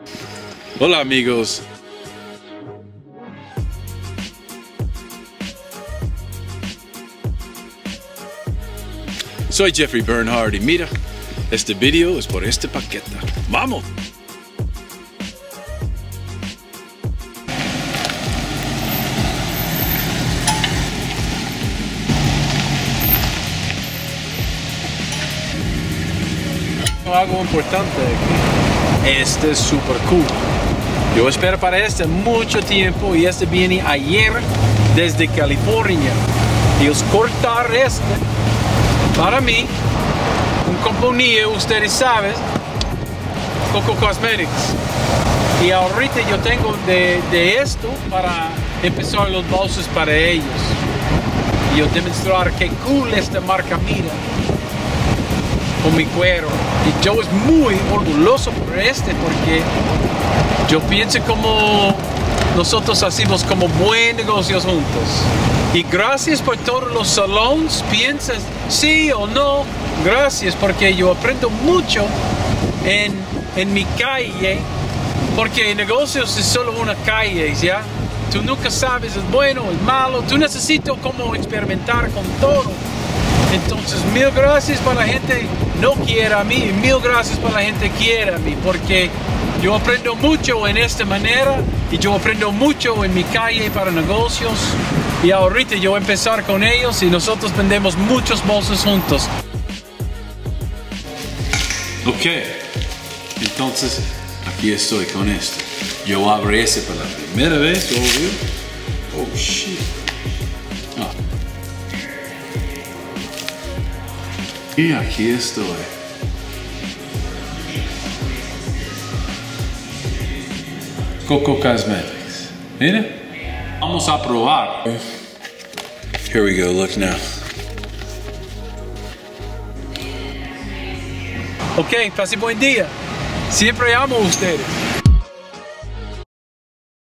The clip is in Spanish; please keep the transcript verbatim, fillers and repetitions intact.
Hola amigos. Soy Jeffrey Bernhard y mira, este video es por este paquete. ¡Vamos! Algo importante aquí. Este es super cool. Yo espero para este mucho tiempo y este viene ayer desde California. Y os cortar este para mí, un compañía, ustedes saben, Coco Cosmetics. Y ahorita yo tengo de, de esto para empezar los bolsos para ellos. Y yo demostrar que cool esta marca mira con mi cuero. Y yo es muy orgulloso por este porque yo pienso como nosotros hacemos como buen negocios juntos. Y gracias por todos los salones, piensas sí o no, gracias porque yo aprendo mucho en, en mi calle, porque negocios es solo una calle, ¿ya? Tú nunca sabes es bueno, es malo, tú necesitas como experimentar con todo. Entonces mil gracias para la gente no quiera a mí, y mil gracias para la gente quiera a mí, porque yo aprendo mucho en esta manera y yo aprendo mucho en mi calle para negocios. Y ahorita yo voy a empezar con ellos y nosotros vendemos muchos bolsos juntos. Ok, entonces aquí estoy con esto. Yo abrí ese por la primera vez, obvio. Oh shit. Ah. Y aquí estoy. Coco Cosmetics. Mira. Vamos a probar. Here we go, look now. Ok, pase buen día. Siempre amo a ustedes.